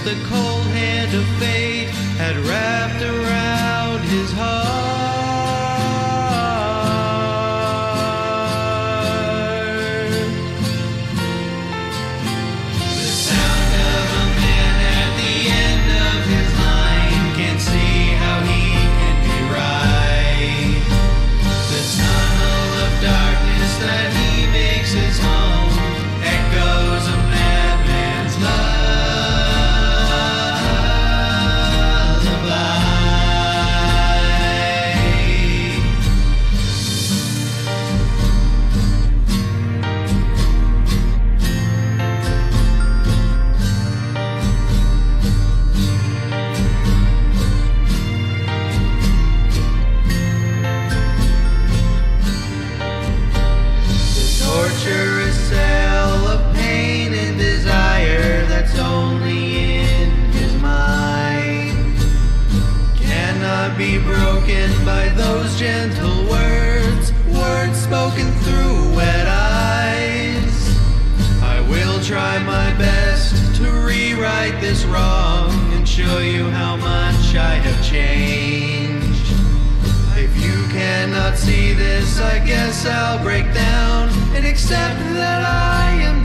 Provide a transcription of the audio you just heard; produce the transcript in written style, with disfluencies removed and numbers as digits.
the cold hand of fate had wrapped around his heart. The sound of a man at the end of his line can't see how he can be right. The tunnel of darkness that he makes his home echoes a madman's lullaby. The torturous cell of pain and desire that's only in his mind cannot be broken by those gentle words, words spoken through wet eyes. I will try my best to rewrite this wrong and show you how much I have changed. If you cannot see this, I guess I'll break down and accept that I am